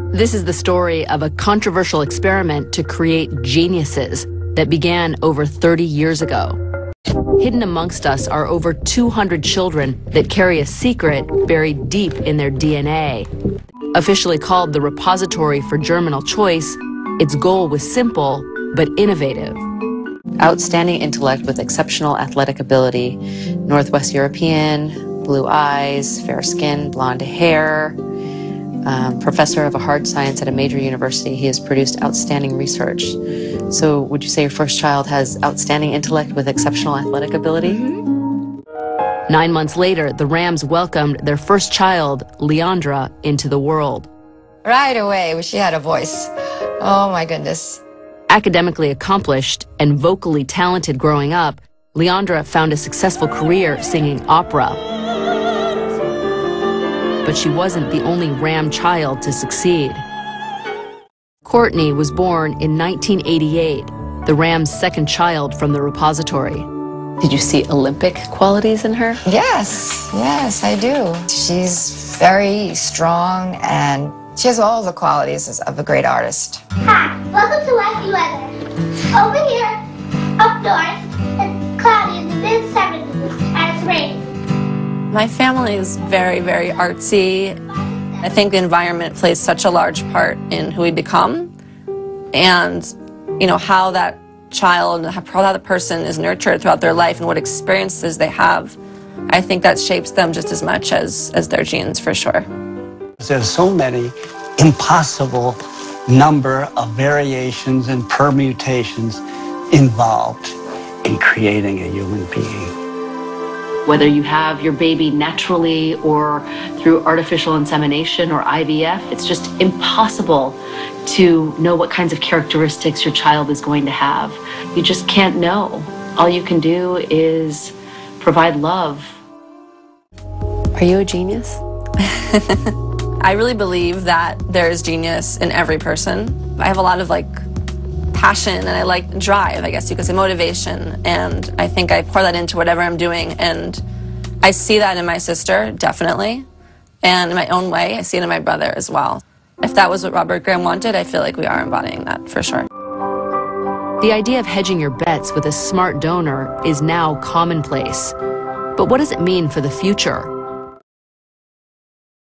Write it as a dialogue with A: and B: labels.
A: This is the story of a controversial experiment to create geniuses that began over 30 years ago. Hidden amongst us are over 200 children that carry a secret buried deep in their DNA. Officially called the Repository for Germinal Choice, its goal was simple but innovative.
B: Outstanding intellect with exceptional athletic ability, Northwest European, blue eyes, fair skin, blonde hair, professor of a hard science at a major university. He has produced outstanding research. So would you say your first child has outstanding intellect with exceptional athletic ability?
A: Mm-hmm. 9 months later, the Rams welcomed their first child, Leandra, into the world.
C: Right away, she had a voice. Oh my goodness.
A: Academically accomplished and vocally talented growing up, Leandra found a successful career singing opera. But she wasn't the only Ram child to succeed. Courtney was born in 1988, the Rams' second child from the repository.
B: Did you see Olympic qualities in her?
C: Yes, I do. She's very strong and she has all the qualities of a great artist.
D: Hi, welcome to Wacky Weather. Over here, up north, it's cloudy and it's 70 and it's raining.
E: My family is very, very artsy. I think the environment plays such a large part in who we become, and how that child, how that person is nurtured throughout their life and what experiences they have. I think that shapes them just as much as their genes, for sure.
F: There's so many impossible number of variations and permutations involved in creating a human being.
G: Whether you have your baby naturally or through artificial insemination or IVF, it's just impossible to know what kinds of characteristics your child is going to have. You just can't know. All you can do is provide love.
B: Are you a genius?
E: I really believe that there is genius in every person. I have a lot of passion, and I like drive, I guess you could say, motivation, and I think I pour that into whatever I'm doing, and I see that in my sister, definitely, and in my own way, I see it in my brother as well. If that was what Robert Graham wanted, I feel like we are embodying that for sure.
A: The idea of hedging your bets with a smart donor is now commonplace. But what does it mean for the future?